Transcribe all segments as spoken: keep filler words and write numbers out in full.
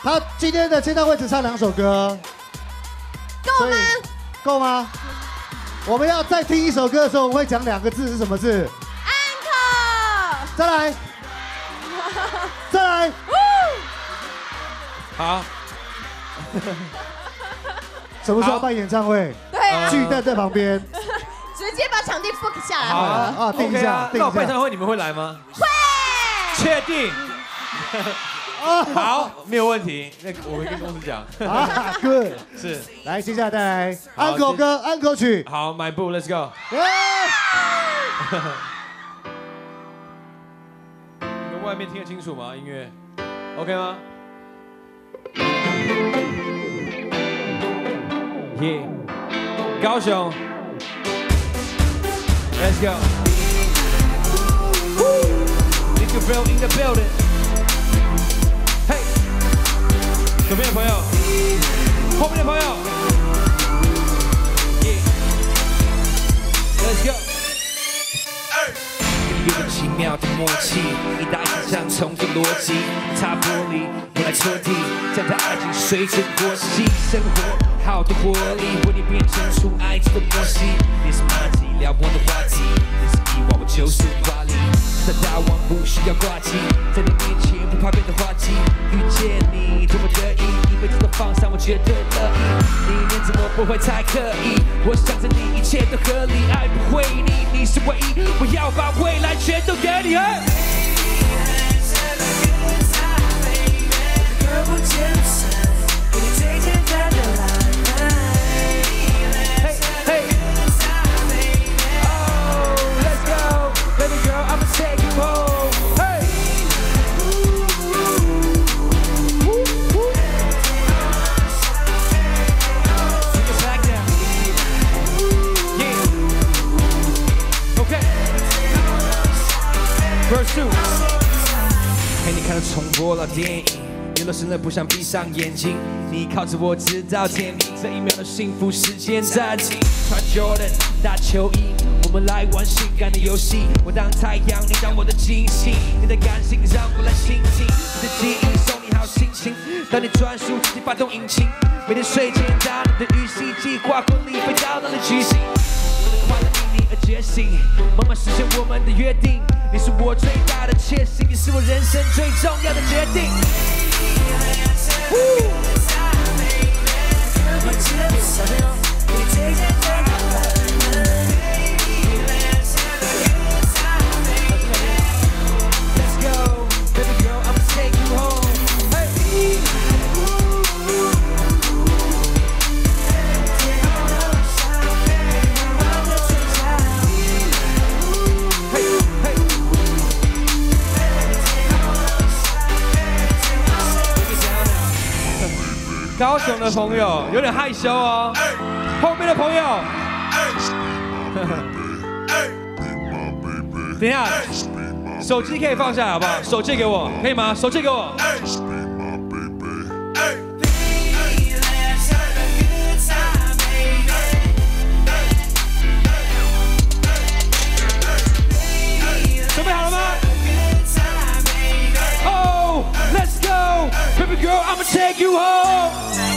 他今天的签唱会只唱两首歌， 够吗？ 够吗？我们要再听一首歌的时候，我们会讲两个字是什么字？ 安可。 再来，再来。 好。 什么时候办演唱会？ 对啊， 巨蛋在旁边， 直接把场地 book 下来。 好啊啊，定一下，定一下。 那我办演唱会你们会来吗？ 会。 确定。好，没有问题。那我会跟公司讲。 啊 ，good。 是。 来，接下来带来安可歌，安可曲。 好，迈步 ，Let's go。你们外面听得清楚吗？音乐 ，OK 吗？ Yeah， 高雄 ，Let's go。Nick Bell in the building。嘿，左边的朋友，后面的朋友 ，Yeah，Let's go。 有个奇妙的默契，一打一场重复逻辑，擦玻璃，我来戳地，将它爱情随着过隙，生活。 好的活力，为你变成出爱情的默契。你是马吉，聊不完的话题。你是意外，我就是华丽。在大王不需要挂机，在你面前不怕变得滑稽。遇见你多么得意，一辈子都放上，我绝对乐意。你一年怎么不会太刻意？我想着你，一切都合理。爱不会腻，你是唯一，我要把未来全都给你。陪你看了重播了电影，有的时候不想闭上眼睛。你靠着我直到天明，这一秒的幸福时间暂停。穿 Jordan 打球衣，我们来玩性感的游戏。我当太阳，你当我的金星，你的感性让我来倾听。你的记忆送你好心情，当你专属自己发动引擎。每天睡前打你的语气，计划婚礼飞到哪里举行？我的快乐因你而觉醒，慢慢实现我们的约定。 你是我最大的窃喜，你是我人生最重要的决定。Let's go, baby girl, I'ma take you home. Hey. 高雄的朋友有点害羞哦，后面的朋友，等一下，手机可以放下来好不好？手借给我，可以吗？手借给我。准备好了吗 ？Oh, let's go, baby girl, I'ma take you home.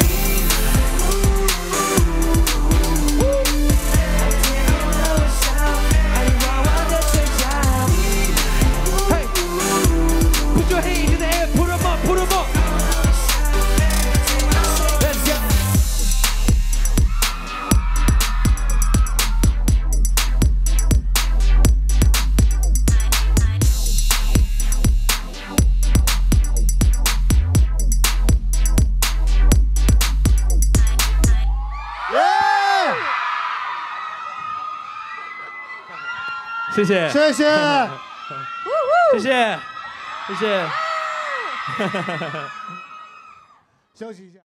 谢谢， 谢谢， 谢谢，谢谢， 休息一下。